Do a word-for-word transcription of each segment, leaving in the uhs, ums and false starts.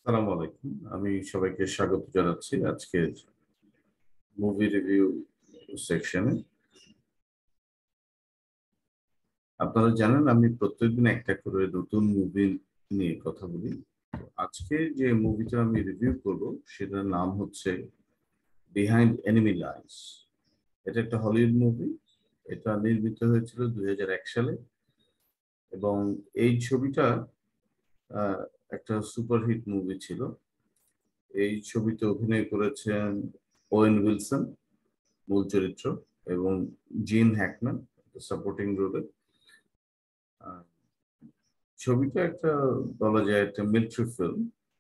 আসসালামু আলাইকুম। আমি সবাইকে স্বাগত জানাচ্ছি আজকের মুভি রিভিউ সেকশনে। আপনারা জানেন আমি প্রত্যেকদিন একটা করে নতুন মুভি নিয়ে কথা বলি। আজকে যে মুভিটা আমি রিভিউ করব সেটার নাম হচ্ছে বিহাইন্ড এনিমি লাইন্স। এটা একটা হলিউড মুভি। এটা নির্মিত হয়েছিল দুই হাজার এক সালে এবং এই ছবিটা আহ, একটা সুপারহিট মুভি ছিল। এই ছবিতে অভিনয় করেছেন ওয়েন উইলসন মূল চরিত্র এবং জিন হ্যাকম্যান সাপোর্টিং রোলে। ছবিটা একটা বলা যায় একটা মিলিটারি ফিল্ম।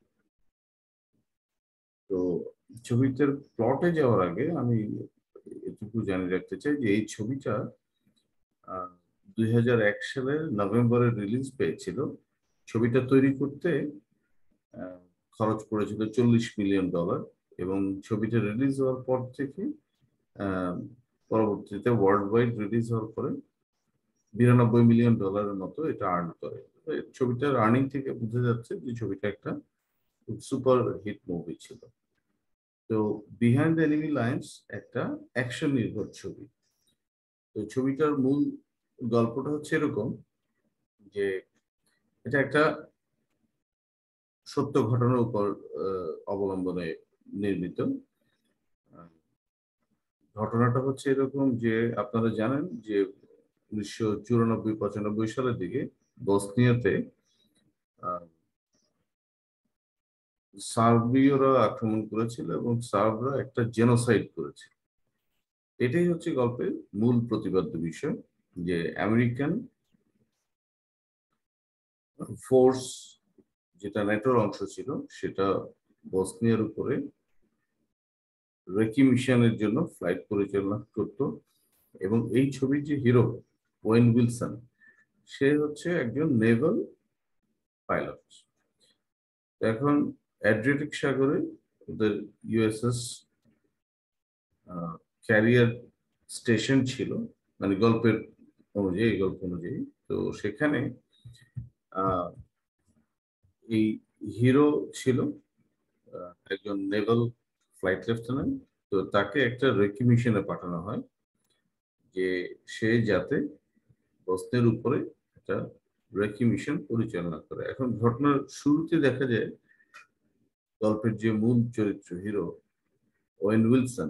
তো ছবিটার প্লটে যাওয়ার আগে আমি এটুকু জানিয়ে রাখতে চাই যে এই ছবিটা দুই হাজার এক সালের নভেম্বরে রিলিজ পেয়েছিল। ছবিটা তৈরি করতে আহ, খরচ পড়েছিল চল্লিশ মিলিয়ন ডলার। এবং ছবিটা রিলিজ হওয়ার পর থেকে আহ, পরবর্তীতে ওয়ার্ল্ড ওয়াইড রিলিজ হওয়ার পরে বিরানব্বই মিলিয়ন ডলারের মতো এটা আর্ন করে। তো এই ছবিটার আর্নিং থেকে বোঝা যাচ্ছে যে ছবিটা একটা সুপার হিট মুভি ছিল। তো বিহাইন্ড দ্য এনিমি লাইন্স একটা অ্যাকশন নির্ভর ছবি। তো ছবিটার মূল গল্পটা হচ্ছে এরকম যে এটা একটা সত্য ঘটনার উপর আহ, অবলম্বনে নির্মিত। আহ, ঘটনাটা হচ্ছে এরকম যে আপনারা জানেন যে উনিশশো চুরানব্বই পঁচানব্বই সালের দিকে বসনিয়াতে আহ, সার্বীয়রা আক্রমণ করেছিল এবং সার্বরা একটা জেনোসাইড করেছিল। এটাই হচ্ছে গল্পের মূল প্রতিপাদ্য বিষয়, যে আমেরিকান ফোর্স যেটা ন্যাটোর অংশ ছিল সেটা বসনিয়ার উপরে রেকি মিশনের জন্য ফ্লাইট পরিচালনা করত। এবং এই ছবির যে হিরো ওয়েন উইলসন, সে হচ্ছে একজন নেভাল পাইলট। এখন অ্যাড্রিয়াটিক সাগরে ওদের ইউএসএস ক্যারিয়ার স্টেশন ছিল, মানে গল্পের অনুযায়ী, এই গল্প অনুযায়ী। তো সেখানে আহ, এই হিরো ছিল আহ, একজন নেভাল ফ্লাইট লেফটেন্যান্ট। তো তাকে একটা রেকি মিশনে পাঠানো হয় যে সে যাতে বস্তির উপরে একটা রেকি মিশন পরিচালনা করে। এখন ঘটনার শুরুতে দেখা যায় গল্পের যে মূল চরিত্র হিরো ওয়েন উইলসন,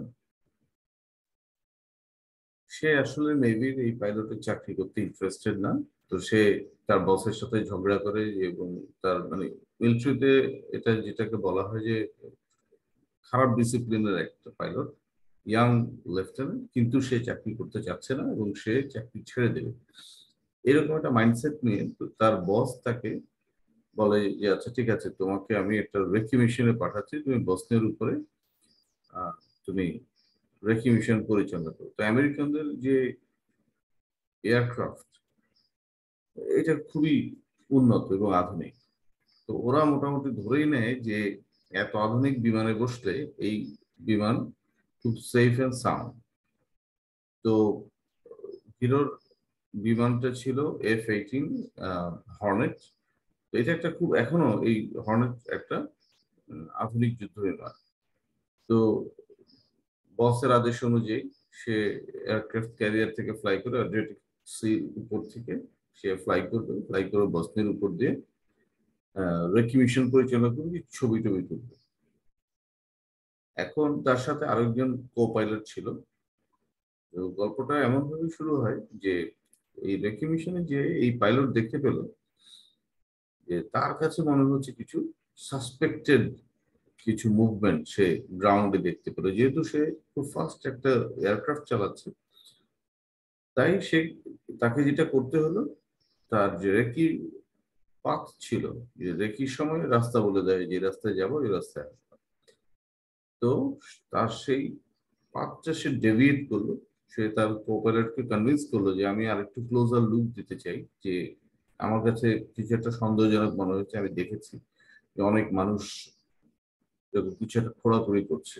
সে আসলে নেভির এই পাইলটের চাকরি করতে ইন্টারেস্টেড না। তো সে তার বসের সাথে ঝগড়া করে এবং তার মানে মিলিটারিতে এটা যেটাকে বলা হয় যে খারাপ ডিসিপ্লিনের একটা পাইলট, ইয়াং লেফটেন্যান্ট, কিন্তু সে চাকরি করতে চাচ্ছে না এবং সে চাকরি ছেড়ে দেবে এরকম একটা মাইন্ডসেট নিয়ে। তো তার বস তাকে বলে যে আচ্ছা ঠিক আছে, তোমাকে আমি একটা রেকি মিশনে পাঠাচ্ছি, তুমি বসনের উপরে আহ, তুমি রেকি মিশন পরিচালনা করো। তো আমেরিকানদের যে এয়ারক্রাফট, এটা খুবই উন্নত এবং আধুনিক। তো ওরা মোটামুটি ধরেই নেয় যে এত আধুনিক বিমানে বসলে এই বিমান খুব সেফ এন্ড সাউন্ড। তো হিরোর বিমানটা ছিল এফ এইটিন হর্নেট। এটা একটা খুব এখনো এই হর্নেট একটা উম, আধুনিক যুদ্ধ বিমান। তো বসের আদেশ অনুযায়ী সে এয়ারক্রাফট ক্যারিয়ার থেকে ফ্লাই করে অ্যাড্রিয়াটিক সি উপর থেকে সে ফ্লাই করবে, ফ্লাই করে বসনির উপর দিয়ে রেকি মিশন পরিচালনা করবে, ছবি টবি তুলবে। এখন তার সাথে আরেকজন কো পাইলট ছিল। তো গল্পটা এমন ভাবে শুরু হয় যে এই রেকি মিশনে যে এই পাইলট দেখতে পেল যে তার কাছে মনে হচ্ছে কিছু সাসপেক্টেড কিছু মুভমেন্ট সে গ্রাউন্ডে দেখতে পেল। যেহেতু সে খুব ফাস্ট একটা এয়ারক্রাফট চালাচ্ছে, তাই সে তাকে যেটা করতে হলো, তার যে রেকি পাথ ছিল, যে রেকির সময় রাস্তা বলে দেয় যে রাস্তায় যাবো এই রাস্তায় আসবো। তো তার সেই পাথটা সে ডেভিয়েট করলো। সে তার কোপাইলটকে কনভিন্স করলো যে আমি আরেকটু ক্লোজার লুক দিতে চাই, যে আমার কাছে কিছু একটা সন্দেহজনক মনে হচ্ছে, আমি দেখেছি যে অনেক মানুষ যখন কিছু একটা খোঁড়াখুড়ি করছে।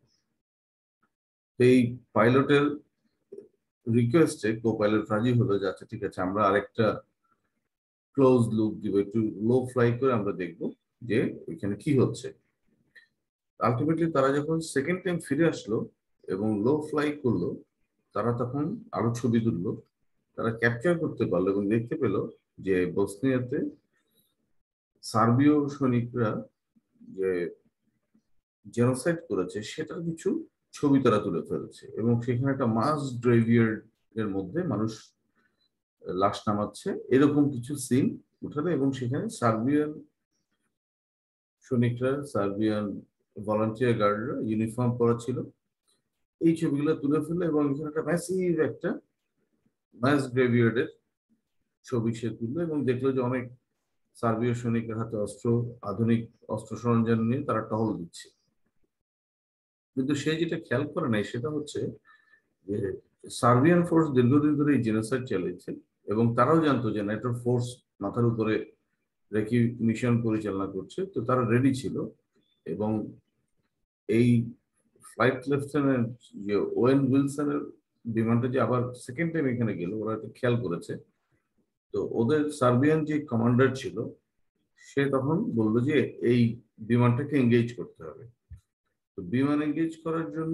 তো এই পাইলটের রিকোয়েস্টে কো পাইলট রাজি হলো যে আচ্ছা ঠিক আছে, আমরা আরেকটা ক্লোজ লুক দিব, একটু লো ফ্লাই করে আমরা দেখবো যে এখানে কি হচ্ছে। আলটিমেটলি তারা যখন সেকেন্ড টাইম ফিরে আসলো এবং লো ফ্লাই করলো, তারা তখন আরো ছবি তুললো, তারা ক্যাপচার করতে পারলো এবং দেখতে পেল যে বসনিয়াতে সার্বীয় সৈনিকরা যে জেনোসাইড করেছে সেটার কিছু ছবি তারা তুলে ফেলেছে এবং সেখানে একটা মাস গ্রেভিয়ার্ড এর মধ্যে মানুষ লাশ নামাচ্ছে এরকম কিছু সিন উঠালে এবং সেখানে সার্বিয়ান সৈনিকরা, সার্বিয়ান ভলান্টিয়ার গার্ডরা ইউনিফর্ম পরা ছিল, এই ছবিগুলো তুলে ফেললো এবং এখানে একটা ম্যাসিভ একটা মাস গ্রেভিয়ার্ডের ছবি সে তুললো এবং দেখলো যে অনেক সার্বীয় সৈনিকের হাতে অস্ত্র, আধুনিক অস্ত্র সরঞ্জাম নিয়ে তারা টহল দিচ্ছে। কিন্তু সে যেটা খেয়াল করে নাই সেটা হচ্ছে যে সার্বিয়ান ফোর্স দীর্ঘদিন ধরে এই জেনোসাইড চালিয়েছে এবং তারাও জানতো যে ন্যাটোর ফোর্স মাথার উপরে রেখে মিশন পরিচালনা করছে, তো তারা রেডি ছিল। এবং এই ফ্লাইট লেফটেন্যান্ট যে ওয়েন উইলসনের বিমানটা যে আবার সেকেন্ড টাইম এখানে গেল, ওরা এটা খেয়াল করেছে। তো ওদের সার্বিয়ান যে কমান্ডার ছিল সে তখন বললো যে এই বিমানটাকে এঙ্গেজ করতে হবে। তো বিমান এঙ্গেজ করার জন্য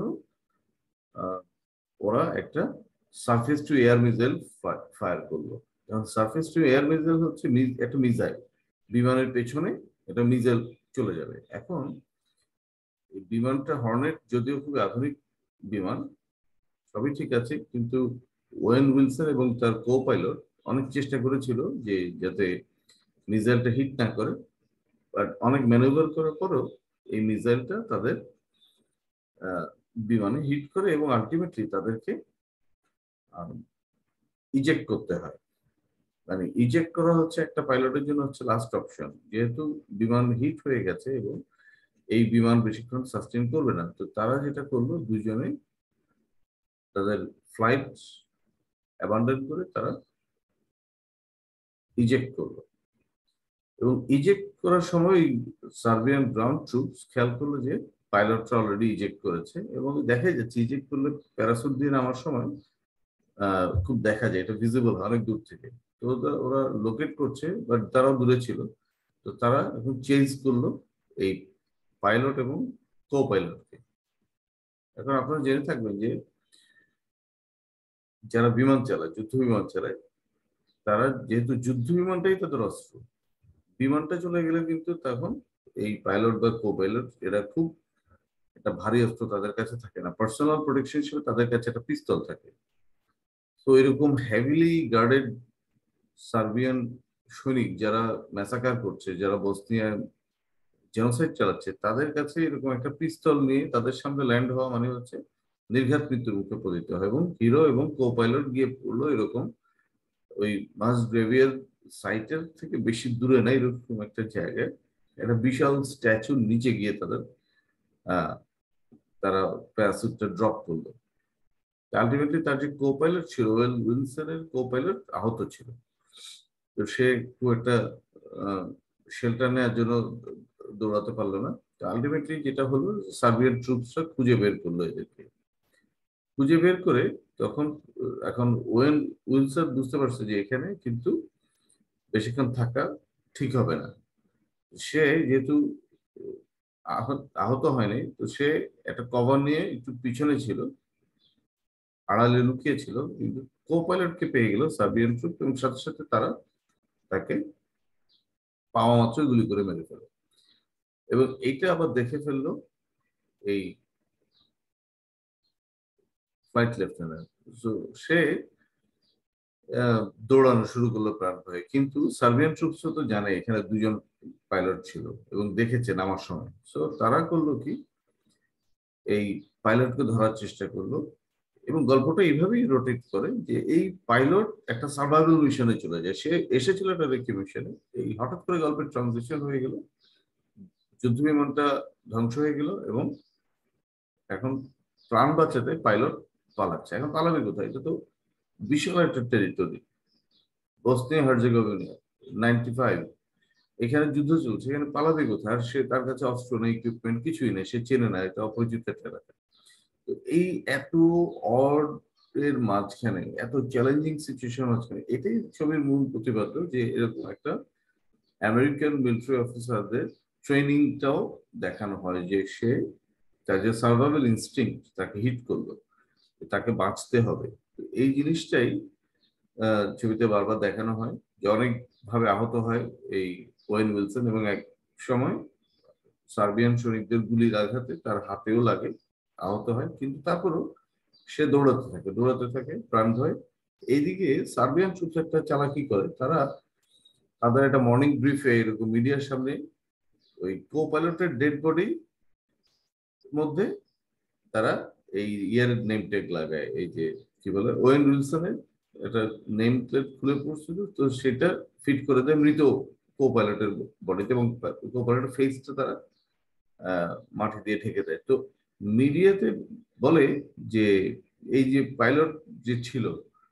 ওরা একটা surface to air missile fire করলো। এখন সারফেস টু এয়ার মিসাইল হচ্ছে একটা মিসাইল, বিমানের পেছনে একটা মিসাইল চলে যাবে। এখন এই বিমানটা হর্নেট যদিও খুবই আধুনিক বিমান, সবই ঠিক আছে, কিন্তু ওয়েন উইলসন এবং তার কো পাইলট অনেক চেষ্টা করেছিল যে যাতে মিসাইলটা হিট না করে, বাট অনেক ম্যানুভার করার পরেও এই মিসাইলটা তাদের বিমানে হিট করে এবং আলটিমেটলি তাদেরকে ইজেক্ট করতে হয়। মানে ইজেক্ট করা হচ্ছে একটা পাইলটের জন্য হচ্ছে লাস্ট অপশন, যেহেতু বিমান হিট হয়ে গেছে এবং এই বিমান বেশিক্ষণ সাস্টেন করবে না। তো তারা যেটা করলো, দুজনে তাদের ফ্লাইট অ্যাবান্ডন করে তারা ইজেক্ট করলো এবং ইজেক্ট করার সময় সার্বিয়ান গ্রাউন্ড ট্রুপস খেয়াল করলো যে পাইলটরা অলরেডি ইজেক্ট করেছে এবং দেখা যাচ্ছে ইজেক্ট করলে প্যারাসুট দিয়ে নামার সময় আহ খুব দেখা যায়, এটা ভিজিবল অনেক দূর থেকে। তো ওরা লোকেট করছে, বাট তারাও দূরে ছিল। তো তারা এখন চেঞ্জ করলো এই পাইলট এবং কো পাইলটকে। এখন আপনারা জেনে থাকবেন যে যারা বিমান চালায়, যুদ্ধ বিমান চালায়, তারা যেহেতু যুদ্ধ বিমানটাই তাদের অস্ত্র, বিমানটা চলে গেলে কিন্তু তখন এই পাইলট বা কো পাইলট এরা খুব একটা ভারী অস্ত্র তাদের কাছে থাকে না, পার্সোনাল প্রোটেকশন হিসেবে তাদের কাছে একটা পিস্তল থাকে। তো এরকম হেভিলি গার্ডেড সার্বিয়ান সৈনিক যারা ম্যাসাকার করছে, যারা বসনিয়ায় জেনোসাইড চালাচ্ছে, তাদের কাছে এরকম একটা পিস্তল নিয়ে তাদের সামনে ল্যান্ড হওয়া মানে হচ্ছে নির্ঘাত মৃত্যুর মুখে পতিত হয়। এবং হিরো এবং কো পাইলট গিয়ে পড়লো এরকম ওই মাস গ্রেভিয়ার সাইটের থেকে বেশি দূরে না, এরকম একটা জায়গায় একটা বিশাল স্ট্যাচুর নিচে গিয়ে তাদের আহ তারা প্যারাসুটটা ড্রপ করলো। আলটিমেটলি তার যে কো পাইলট ছিল, ওয়েল উইলসনের কো পাইলট আহত ছিল। তো সে খুব একটা শেল্টার নেওয়ার জন্য দৌড়াতে পারলো না। আলটিমেটলি যেটা হলো, সার্বিয়ান ট্রুপসরা খুঁজে বের করলো এদেরকে। খুঁজে বের করে তখন এখন ওয়েন উইলসন বুঝতে পারছে যে এখানে কিন্তু বেশিক্ষণ থাকা ঠিক হবে না। সে যেহেতু আহত আহত হয়নি, তো সে একটা কভার নিয়ে একটু পিছনে ছিল, আড়ালে লুকিয়ে ছিল, কিন্তু কো পাইলটকে পেয়ে গেল সার্বিয়ান ট্রুপ এবং সাথে সাথে তারা তাকে পাওয়া মাত্র গুলি করে মেরে ফেলে। এবং এইটা আবার দেখে ফেললো এই ফ্লাইট লেফটেন্যান্ট। সে দৌড়ানো শুরু করলো প্রাণ ভয়ে, কিন্তু সার্বিয়ান ট্রুপস তো জানে এখানে দুজন পাইলট ছিল এবং দেখেছে নামার সময়। সো তারা করলো কি, এই পাইলটকে ধরার চেষ্টা করলো এবং গল্পটা এইভাবেই রোটেট করে যে এই পাইলট একটা সার্ভাইভাল মিশনে চলে যায়। সে এসেছিল একটা রেস্কিউ মিশনে, এই হঠাৎ করে গল্পের ট্রানজিশন হয়ে গেল, যুদ্ধ বিমানটা ধ্বংস হয়ে গেল এবং এখন প্রাণ বাঁচাতে পাইলট পালাচ্ছে। এখন পালাবে কোথায়? এটা তো বিশাল একটা territory, Bosnia Herzegovina ninety five, এখানে যুদ্ধ চলছে, এখানে পালাবে কোথায়? আর সে তার কাছে অস্ত্র নেই, ইকুইপমেন্ট কিছুই নেই, সে চেনে না, এটা অপরিচিত একটা এলাকা। তো এই এত অড এর মাঝখানে, এত চ্যালেঞ্জিং সিচুয়েশন মাঝখানে, এটাই ছবির মূল প্রতিপাদ্য যে এরকম একটা আমেরিকান মিলিটারি অফিসারদের ট্রেনিংটাও দেখানো হয় যে সে তার যে সার্ভাইভাল ইনস্টিংক্ট তাকে হিট করলো, তাকে বাঁচতে হবে। এই জিনিসটাই ছবিতে বারবার দেখানো হয় যে অনেক ভাবে আহত হয় এই ওয়েন উইলসন, এবং এক সময় সার্বিয়ান সৈনিকদের গুলির আঘাতে তার হাতেও লাগে, আহত হয়, কিন্তু তারপরও সে দৌড়াতে থাকে দৌড়াতে থাকে প্রাণ ভয়। এইদিকে সার্বিয়ান ট্রুপস একটা চালাকি করে, তারা তাদের একটা মর্নিং ব্রিফে এরকম মিডিয়ার সামনে ওই কো পাইলটের ডেড বডি মধ্যে তারা এই ইয়ার নেম ট্যাগ লাগায়, এই যে কি বলে ওয়েন উইলসনের একটা নেম প্লেট খুলে পড়ছিল, তো সেটা ফিট করে দেয় মৃত কো পাইলটের বডিতে, এবং কো পাইলটের ফেসটা তারা মাটি দিয়ে ঢেকে দেয়। তো মিডিয়াতে বলে যে এই যে পাইলট যে ছিল,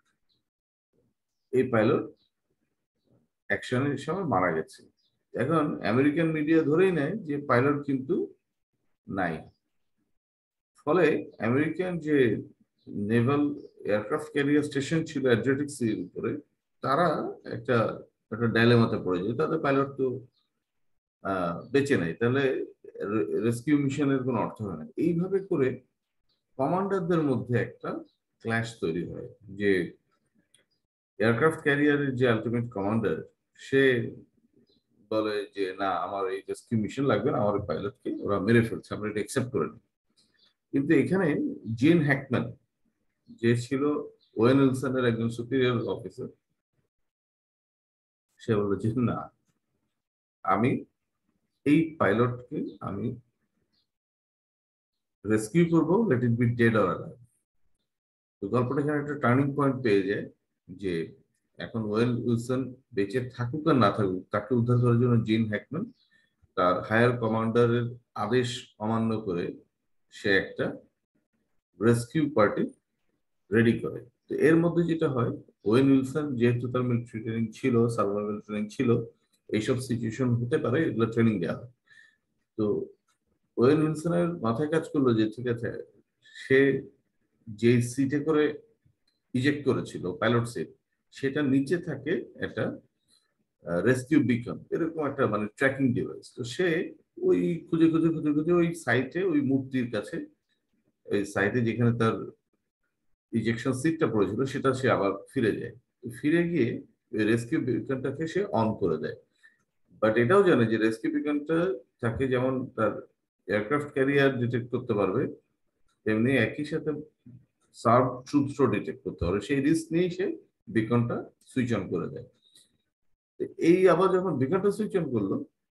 এই পাইলট অ্যাকশনের সময় মারা গেছে। এখন আমেরিকান মিডিয়া ধরেই নেয় যে পাইলট কিন্তু নাই। ফলে আমেরিকান যে নেভাল এয়ারক্রাফট ক্যারিয়ার স্টেশন ছিল অ্যাড্রিয়াটিক সির উপরে, তারা একটা একটা ডাইলেমাতে পড়ে যায়, তাদের পাইলট তো বেঁচে নাই, তাহলে রেস্কিউ মিশনের কোনো অর্থ হয় না। এইভাবে করে কমান্ডারদের মধ্যে একটা ক্ল্যাশ তৈরি হয়, যে এয়ারক্রাফট ক্যারিয়ারের যে আলটিমেট কমান্ডার, সে বলে যে না, আমার এই রেস্কিউ মিশন লাগবে না, আমার পাইলটকে ওরা মেরে ফেলছে, আমরা এটা অ্যাকসেপ্ট করে নিই। কিন্তু এখানে জিন হ্যাকম্যান, যে ছিল ওয়েন উইলসনের একজন সুপিরিয়র অফিসার, সে বলল যে না, আমি এই পাইলটকে আমি রেস্কিউ করবো, let it be dead or alive. তো গল্পটা এখানে একটা টার্নিং পয়েন্ট পেয়ে যায় যে এখন ওয়েন উইলসন বেঁচে থাকুক আর না থাকুক, তাকে উদ্ধার করার জন্য জিন হ্যাকম্যান তার হায়ার কমান্ডারের আদেশ অমান্য করে সে একটা রেস্কিউ পার্টি রেডি করে। তো এর মধ্যে যেটা হয়, ওয়েন উইলসন যেহেতু তার মিলিটারি ট্রেনিং ছিল, সার্ভাইভাল ট্রেনিং ছিল, এইসব সিচুয়েশন হতে পারে, এগুলো ট্রেনিং দেওয়া হয়। তো ওয়েন উইলসনের মাথায় কাজ করলো যে ঠিক আছে, সে যে সিটে করে ইজেক্ট করেছিল পাইলট সিট, সেটা নিচে থাকে একটা রেস্কিউ বিকন, এরকম একটা মানে ট্র্যাকিং ডিভাইস। তো সে ওই খুঁজে খুঁজে খুঁজে খুঁজে ওই সাইটে, ওই মূর্তির কাছে, ওই সাইটে যেখানে তার ইজেকশন সিটটা পড়েছিল, সেটা সে আবার ফিরে যায়। ফিরে গিয়ে ওই রেস্কিউ বিকনটাকে সে অন করে দেয়। বাট এটাও জানে যে রেস্কিউ বিকনটা তাকে যেমন তার এয়ারক্রাফট ক্যারিয়ার ডিটেক্ট করতে পারবে, তেমনি একই সাথে সার্ভ ট্রুপসও ডিটেক্ট করতে পারবে। সেই রিস্ক নিয়েই সে বিকনটা সুইচ অন করে দেয়। এই আবার যখন বিকনটা সুইচ অন করলো,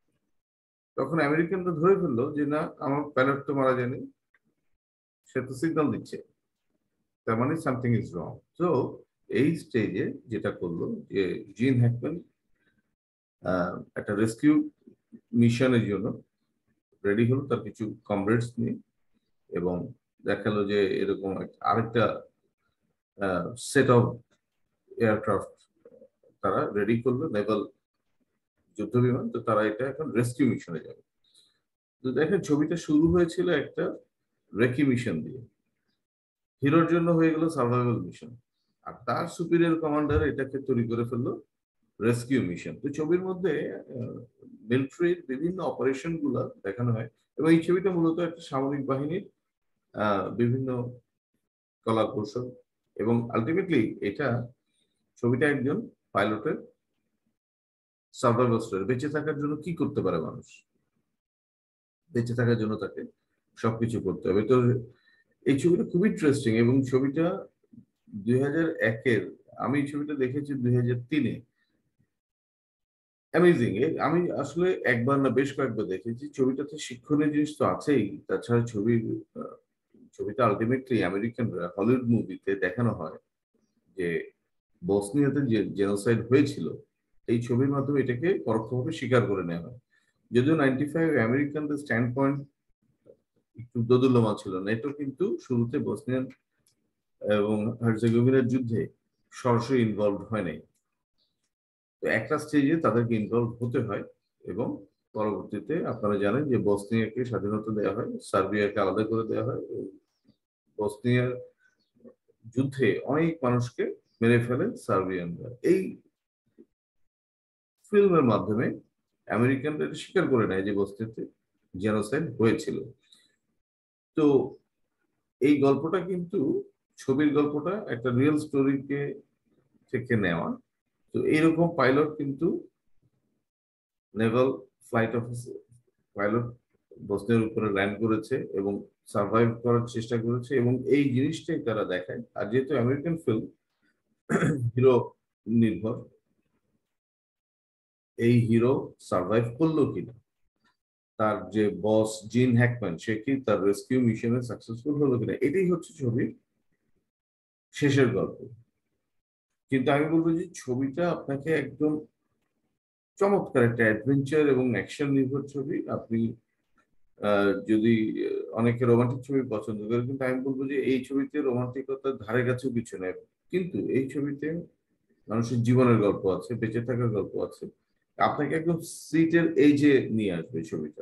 তখন আমেরিকানরা ধরে ফেললো যে না, আমার পাইলট তো মারা যায়নি, সে তো সিগন্যাল দিচ্ছে, তার মানে সামথিং ইজ রং। তো এই স্টেজে যেটা করলো যে জিন হ্যাকম্যান একটা রেস্কিউ মিশনের জন্য রেডি হলো তার কিছু কমরেডস নিয়ে, এবং দেখালো যে এরকম আরেকটা সেট অফ এয়ারক্রাফট তারা রেডি করলো, নেভাল যুদ্ধ বিমান। তো তারা এটা এখন রেস্কিউ মিশনে যাবে। তো দেখেন ছবিটা শুরু হয়েছিল একটা রেকি মিশন দিয়ে, হিরোর জন্য হয়ে গেল সার্ভাইভাল মিশন, আর তার সুপিরিয়র কমান্ডার এটাকে তৈরি করে ফেললো রেস্কিউ মিশন। তো ছবির মধ্যে মিলিটারির বিভিন্ন অপারেশন গুলা দেখানো হয়, এবং এই ছবিটা মূলত একটা সামরিক বাহিনীর বিভিন্ন কলা কৌশল, এবং আলটিমেটলি এটা ছবিটা একজন পাইলটের সার্ভাইভাল স্টোরি। বেঁচে থাকার জন্য কি করতে পারে মানুষ, বেঁচে থাকার জন্য তাকে সবকিছু করতে হবে। তো এই ছবিটা খুব ইন্টারেস্টিং, এবং ছবিটা দুই হাজার একের, আমি এই ছবিটা দেখেছি দুই হাজার তিনে। অ্যামেজিং। আমি আসলে একবার না বেশ কয়েকবার দেখেছি। ছবিটাতে শিক্ষণীয় জিনিস তো আছেই, তাছাড়া ছবির ছবিটা আলটিমেটলি আমেরিকানরা হলিউড মুভিতে দেখানো হয় যে বসনিয়াতে যে জেনোসাইড হয়েছিল, এই ছবির মাধ্যমে এটাকে পরোক্ষভাবে স্বীকার করে নেওয়া হয়। যদিও নাইনটি ফাইভ আমেরিকানদের স্ট্যান্ড পয়েন্ট একটু দোদুল্যমান ছিল, নেটো কিন্তু শুরুতে বসনিয়ান এবং হার্জেগোভিনার যুদ্ধে সরাসরি ইনভলভ হয় নাই। তো একটা স্টেজে তাদেরকে ইনভলভ হতে হয়, এবং পরবর্তীতে আপনারা জানেন যে বসনিয়াকে স্বাধীনতা দেওয়া হয়, সার্বিয়াকে আলাদা করে দেওয়া হয়। বসনিয়ার যুদ্ধে অনেক মানুষকে মেরে ফেলে সার্বিয়ানরা। এই ফিল্মের মাধ্যমে আমেরিকানরা এটা স্বীকার করে নেয় যে বস্তিতে জেনোসাইড হয়েছিল। তো এই গল্পটা কিন্তু, ছবির গল্পটা একটা রিয়েল স্টোরিকে থেকে নেওয়া। তো এইরকম পাইলট কিন্তু নেভাল ফ্লাইট অফিসার পাইলট বসনিয়ার উপরে ল্যান্ড করেছে এবং সার্ভাইভ করার চেষ্টা করেছে, এবং এই জিনিসটাই তারা দেখায়। আর যেহেতু আমেরিকান ফিল্ম হিরো নির্ভর, এই হিরো সার্ভাইভ করলো কিনা, তার যে বস জিন হ্যাকম্যান সে কি তার রেস্কিউ মিশনে সাকসেসফুল হলো কিনা, এটাই হচ্ছে ছবির শেষের গল্প। কিন্তু আমি বলবো যে ছবিটা আপনাকে একদম চমৎকার একটা অ্যাডভেঞ্চার এবং অ্যাকশন নির্ভর ছবি। আপনি আহ, যদি আহ, অনেকে রোমান্টিক ছবি পছন্দ করে, কিন্তু আমি বলবো যে এই ছবিতে রোমান্টিকতার ধারে কাছেও কিছু নেই। কিন্তু এই ছবিতে মানুষের জীবনের গল্প আছে, বেঁচে থাকার গল্প আছে। আপনাকে একদম সিটের এই যে নিয়ে আসবে ছবিটা।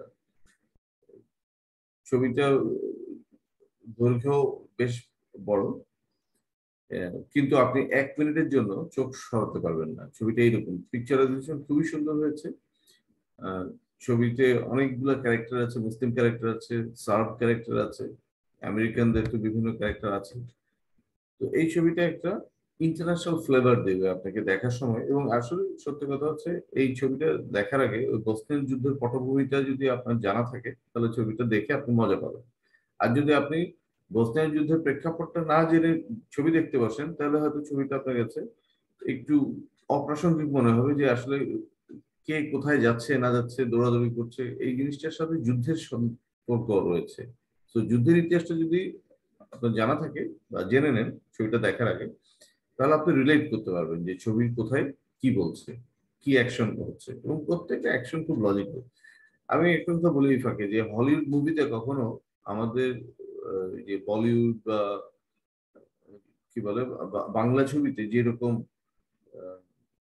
ছবিটা দৈর্ঘ্য বেশ বড়, আহ, কিন্তু আপনি এক মিনিটের জন্য চোখ সরাতে পারবেন না। ছবিটা এইরকম, পিকচারাইজেশন খুবই সুন্দর হয়েছে। আহ, ছবিতে অনেকগুলো ক্যারেক্টার আছে, মুসলিম ক্যারেক্টার আছে, সার্ব ক্যারেক্টার আছে, আমেরিকানদের তো বিভিন্ন ক্যারেক্টার আছে। তো এই ছবিটা একটা ইন্টারন্যাশনাল ফ্লেভার দেবে আপনাকে দেখার সময়। এবং আসলে সত্যি কথা হচ্ছে, এই ছবিটা দেখার আগে ওই বসনিয়ান যুদ্ধের পটভূমিটা যদি আপনার জানা থাকে, তাহলে ছবিটা দেখে আপনি মজা পাবেন। আর যদি আপনি বসনিয়ান যুদ্ধের প্রেক্ষাপটটা না জেনে ছবি দেখতে বসেন, তাহলে হয়তো ছবিটা আপনার কাছে একটু অপ্রাসঙ্গিক মনে হবে, যে আসলে কে কোথায় যাচ্ছে না যাচ্ছে, দৌড়াদৌড়ি করছে, এই জিনিসটার সাথে যুদ্ধের সম্পর্ক রয়েছে। তো যুদ্ধের ইতিহাসটা যদি আপনার জানা থাকে বা জেনে নেন ছবিটা দেখার আগে, তাহলে আপনি রিলেট করতে পারবেন যে ছবির কোথায় কি বলছে, কি অ্যাকশন হচ্ছে, এবং প্রত্যেকটা অ্যাকশন খুব লজিক্যাল। আমি একটা কথা বলি এই ফাঁকে, যে হলিউড মুভিতে কখনো আমাদের আহ, যে বলিউড বা কি বলে বা- বাংলা ছবিতে যেরকম আহ,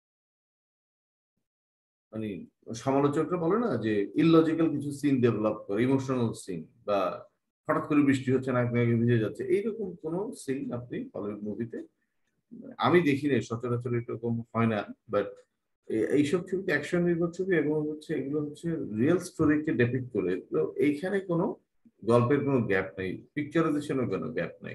মানে সমালোচকরা বলে না যে ইললজিক্যাল কিছু সিন ডেভেলপ করে, ইমোশনাল সিন, বা হঠাৎ করে বৃষ্টি হচ্ছে, নায়ক নায়িকা ভিজে যাচ্ছে, এইরকম কোন সিন আপনি হলিউড মুভিতে আমি দেখি নাই, সচরাচর এরকম হয় না। বাট এইসব ছবিতে অ্যাকশন নির্ভর ছবি, এবং হচ্ছে এগুলো হচ্ছে রিয়েল স্টোরিকে ডেপিক্ট করে, তো এইখানে কোনো গল্পের কোনো গ্যাপ নেই, পিকচারাইজেশনের কোনো গ্যাপ নেই।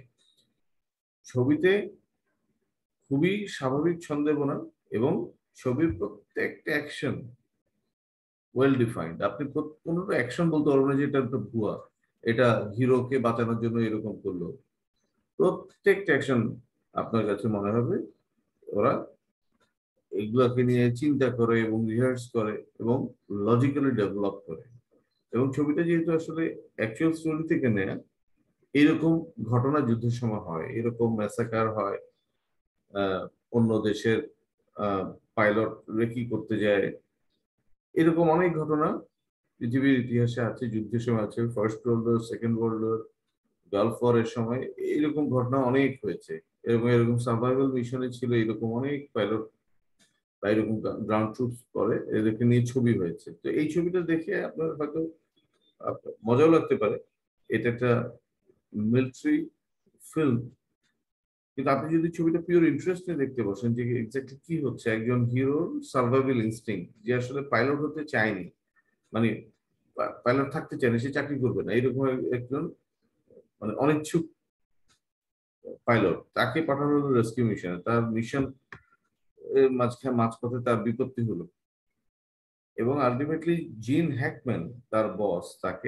ছবিতে খুবই স্বাভাবিক ছন্দে বোনা, এবং ছবির প্রত্যেকটা অ্যাকশন ওয়েল ডিফাইন্ড। আপনি প্রত- কোনো অ্যাকশন বলতে পারবেন না যে এটা একটা ভুয়া, এটা হিরোকে বাঁচানোর জন্য এরকম করলো। প্রত্যেকটা অ্যাকশন আপনার কাছে মনে হবে ওরা এগুলাকে নিয়ে চিন্তা করে এবং রিহার্স করে এবং লজিক্যালি ডেভেলপ করে। এবং ছবিটা যেহেতু আসলে অ্যাকচুয়াল স্টোরি থেকে নেয়া, এরকম ঘটনা যুদ্ধের সময় হয়, এরকম ম্যাসাকার হয়, আহ, অন্য দেশের পাইলট রেকি করতে যায়, এরকম অনেক ঘটনা পৃথিবীর ইতিহাসে আছে, যুদ্ধের সময় আছে, first world war, second world war, gulf ওয়ারের সময় এইরকম ঘটনা অনেক হয়েছে। এরকম এরকম সার্ভাইভাল মিশনে ছিল এরকম অনেক পাইলট বা এরকম গ্রাউন্ড ট্রুপস করে, এদেরকে নিয়ে ছবি হয়েছে। তো এই ছবিটা দেখে আপনার হয়তো আপনার মজাও লাগতে পারে, এটা একটা মিলিটারি ফিল্ম। কিন্তু আপনি যদি ছবিটা পিওর ইন্টারেস্ট নিয়ে দেখতে বসেন যে এক্স্যাক্টলি কি হচ্ছে, একজন হিরোর সার্ভাইভাল ইনস্টিং, যে আসলে পাইলট হতে চায়নি, মানে পাইলট থাকতে চায়নি, সে চাকরি করবে না, এরকম একজন মানে অনিচ্ছুক পাইলট, তাকে পাঠানো হলো রেস্কিউ মিশনে। তার মিশন মাঝখানে মাঝপথে তার বিপত্তি হলো, এবং আলটিমেটলি জিন হ্যাকম্যান তার বস তাকে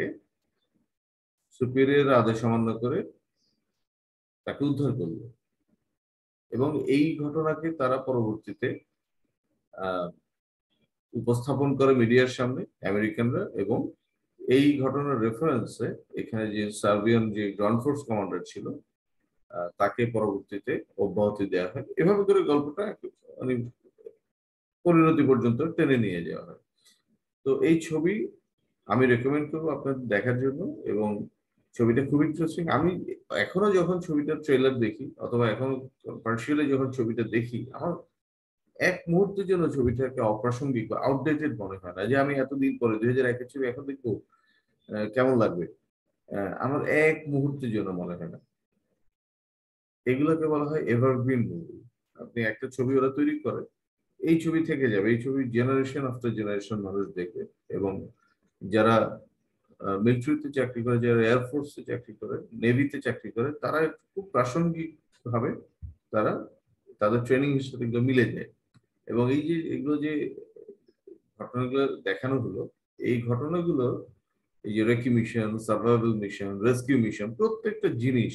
সুপিরিয়র আদেশ অমান্য করে তাকে উদ্ধার করলো। এবং এই ঘটনাকে তারা পরবর্তীতে আহ উপস্থাপন করে মিডিয়ার সামনে আমেরিকানরা, এবং এই ঘটনার রেফারেন্সে এখানে যে সার্বিয়ান যে গ্রাউন্ড ফোর্স কমান্ডার ছিল আহ, তাকে পরবর্তীতে অব্যাহতি দেওয়া হয়। এভাবে করে গল্পটা এক- মানে পরিণতি পর্যন্ত টেনে নিয়ে যাওয়া হয়। তো এই ছবি আমি রেকমেন্ড করবো আপনাদের দেখার জন্য। এবং ছবিটা খুব ইন্টারেস্টিং। আমি এখনো যখন ছবিটার ট্রেলার দেখি, অথবা এখনো পার্সিয়ালি যখন ছবিটা দেখি, আমার এক মুহূর্তের জন্য ছবিটাকে অপ্রাসঙ্গিক বা আউটডেটেড মনে হয় না, যে আমি এতদিন পরে দুই হাজার একের ছবি এখন দেখবো আহ, কেমন লাগবে। আহ, আমার এক মুহূর্তের জন্য মনে হয় না। এগুলোকে বলা হয় এভারগ্রিন মুভি। আপনি একটা ছবি ওরা তৈরি করে, এই ছবি থেকে যাবে, এই ছবি জেনারেশন আফটার জেনারেশন মানুষ দেখবে। এবং যারা মিলিটারিতে চাকরি করে, যারা এয়ারফোর্সে চাকরি করে, নেভিতে চাকরি করে, তারা খুব প্রাসঙ্গিক ভাবে তারা তাদের ট্রেনিং এর সাথে এগুলো মিলে যায়। এবং এই যে এগুলো যে ঘটনাগুলো দেখানো হলো, এই ঘটনাগুলো এই যে recce mission, survival mission, rescue mission, প্রত্যেকটা জিনিস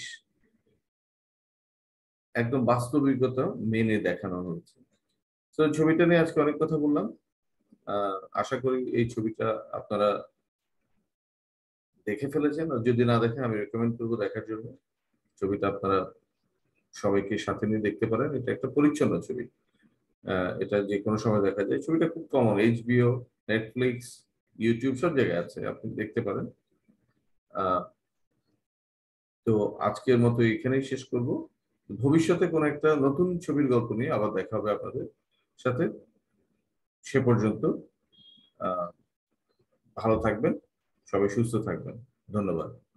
একদম বাস্তবিকতা মেনে দেখানো হয়েছে। তো ছবিটা নিয়ে আজকে অনেক কথা বললাম। আহ আশা করি এই ছবিটা আপনারা দেখে ফেলেছেন, আর যদি না দেখেন আমি রেকমেন্ড করবো দেখার জন্য। ছবিটা আপনারা সবাইকে সাথে নিয়ে দেখতে পারেন। এটা একটা পরিচ্ছন্ন ছবি, আহ এটা যে কোনো সময় দেখা যায়। ছবিটা খুব কমন, এইচবিও, নেটফ্লিক্স, ইউটিউব সব জায়গায় আছে, আপনি দেখতে পারেন। আহ তো আজকের মতো এখানেই শেষ করব। ভবিষ্যতে কোনো একটা নতুন ছবির গল্প নিয়ে আবার দেখা হবে আপনাদের সাথে। সে পর্যন্ত আহ ভালো থাকবেন, সবাই সুস্থ থাকবেন। ধন্যবাদ।